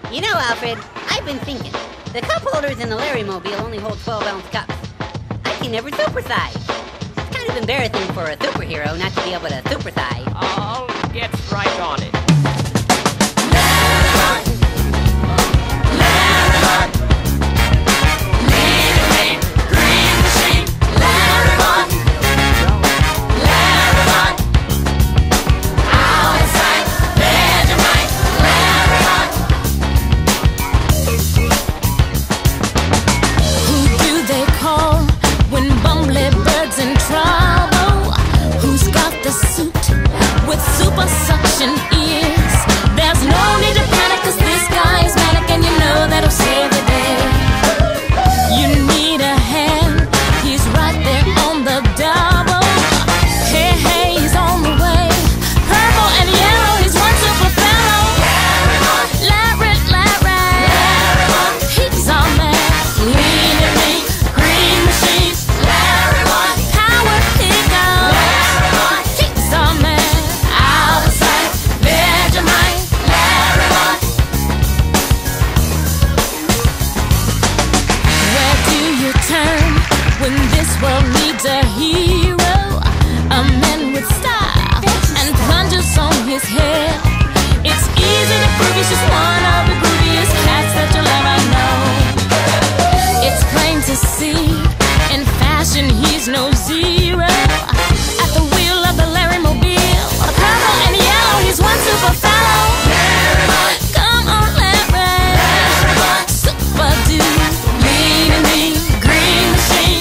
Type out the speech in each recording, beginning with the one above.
You know, Alfred, I've been thinking. The cup holders in the Larrymobile only hold 12-ounce cups. I can never supersize. It's kind of embarrassing for a superhero not to be able to supersize. I'll get right on it. Super suction ears. There's no need to panic, cause this guy is manic, and you know that'll save the day. You need a hand, he's right there on the double. Hey, hey, he's on the way. Purple and yellow, he's one super fellow. Larry, he's our man. Lean and me, green machine. Power he goes. He's our man. When this world needs a hero, a man with style and plunges on his hair. It's easy to prove he's just one of the grooviest cats that you'll ever know. It's plain to see, in fashion he's no zero. At the wheel of the Larrymobile, purple and yellow, he's one super fellow. Come on, Larry, super dude, lean and mean, green machine.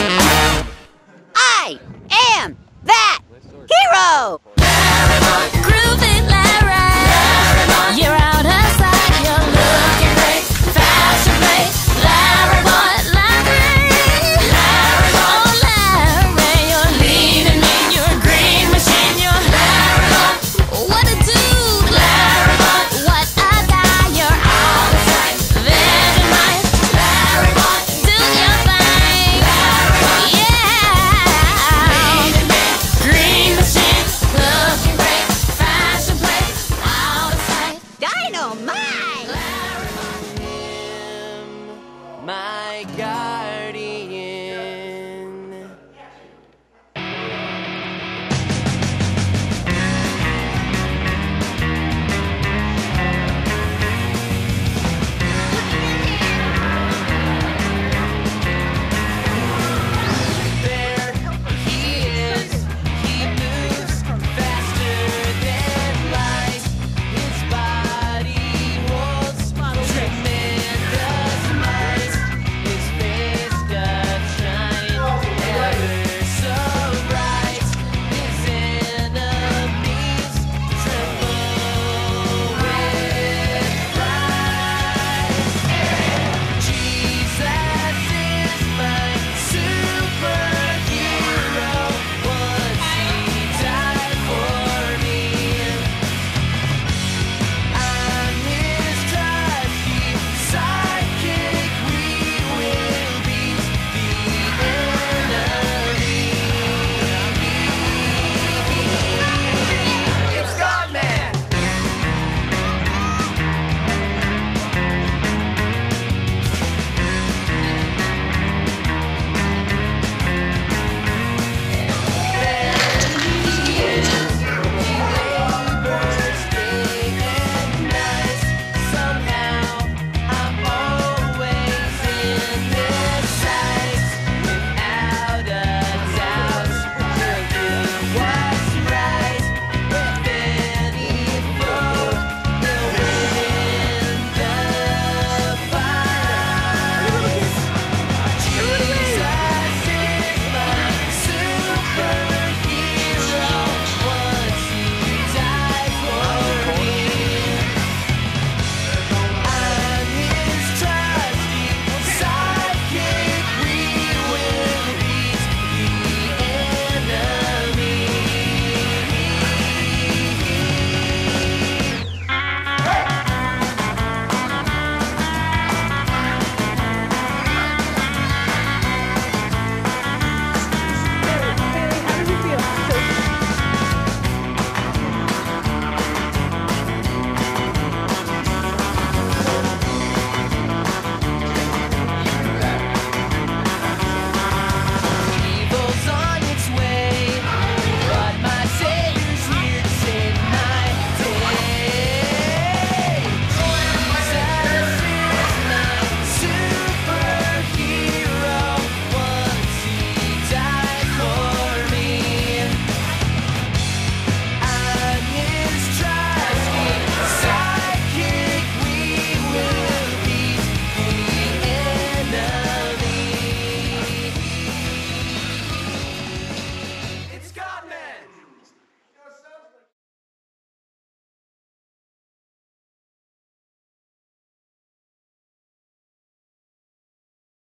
I am that hero!